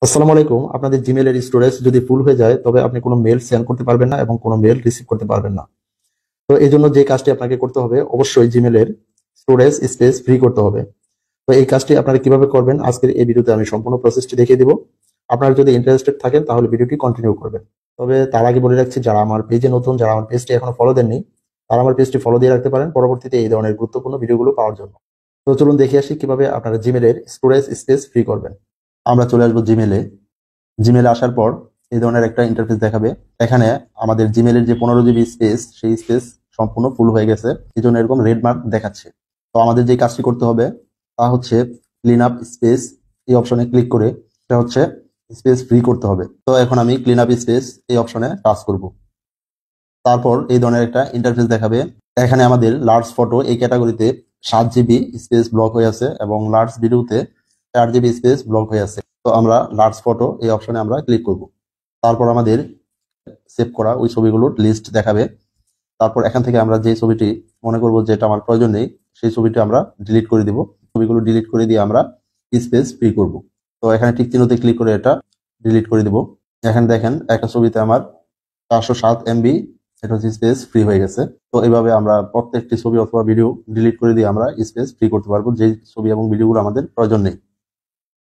আসসালামু আলাইকুম। আপনাদের জিমেলের স্টোরেজ যদি ফুল হয়ে যায় তবে আপনি কোনো মেল সেন্ড করতে পারবেন না এবং কোনো মেল রিসিভ করতে পারবেন না। তো এই জন্য যে কাজটি আপনাকে করতে হবে, অবশ্যই জিমেলের স্টোরেজ স্পেস ফ্রি করতে হবে। তো এই কাজটি আপনারা কিভাবে করবেন আজকের এই ভিডিওতে আমি সম্পূর্ণ প্রসেসটি দেখিয়ে দিব। আপনারা যদি ইন্টারেস্টেড থাকেন তাহলে ভিডিওটি কন্টিনিউ করবেন। তবে তার আগে বলে রাখছি, যারা আমার পেজে নতুন, যারা আমার পেজটি এখনো ফলো দেননি, তারা আমার পেজটি ফলো দিয়ে রাখতে পারেন পরবর্তীতে এই ধরনের গুরুত্বপূর্ণ ভিডিওগুলো পাওয়ার জন্য। তো চলুন দেখে আসি কিভাবে আপনারা জিমেলের স্টোরেজ স্পেস ফ্রি করবেন। আমরা চলে আসবো জিমেলে। জিমেলে আসার পর এই ধরনের একটা ইন্টারফেস দেখাবে। এখানে আমাদের জিমেলের যে 15 জিবি স্পেস, সেই স্পেস সম্পূর্ণ ফুল হয়ে গেছে, এই জন্য এরকম রেড মার্ক দেখাচ্ছে। তো আমাদের যে কাজটি করতে হবে তা হচ্ছে ক্লিন আপ স্পেস, এই অপশনে ক্লিক করে এটা হচ্ছে স্পেস ফ্রি করতে হবে। তো এখন আমি ক্লিন আপ স্পেস এই অপশনে টাচ করব। তারপর এই ধরনের একটা ইন্টারফেস দেখাবে। এখানে আমাদের লার্জ ফটো এই ক্যাটাগরিতে 7 জিবি স্পেস ব্লক হয়ে আছে এবং লার্জ ভিডিওতে 4 জিবি স্পেস ব্লক হয়ে আছে। তো আমরা লার্জ ফটো এই অপশনে আমরা ক্লিক করব। তারপর আমাদের সেভ করা ওই ছবিগুলোর লিস্ট দেখাবে। তারপর এখান থেকে আমরা যে ছবিটি মনে করব যে এটা আমার প্রয়োজন নেই, সেই ছবিটি আমরা ডিলিট করে দিব। ছবিগুলো ডিলিট করে দিয়ে আমরা স্পেস ফ্রি করব। তো এখানে ঠিক চিহ্নতে ক্লিক করে এটা ডিলিট করে দিব। এখানে দেখেন একটা ছবিতে আমার 407 MB এটা হচ্ছে স্পেস ফ্রি হয়ে গেছে। তো এইভাবে আমরা প্রত্যেকটি ছবি অথবা ভিডিও ডিলিট করে দিয়ে আমরা স্পেস ফ্রি করতে পারবো, যে ছবি এবং ভিডিওগুলো আমাদের প্রয়োজন নেই।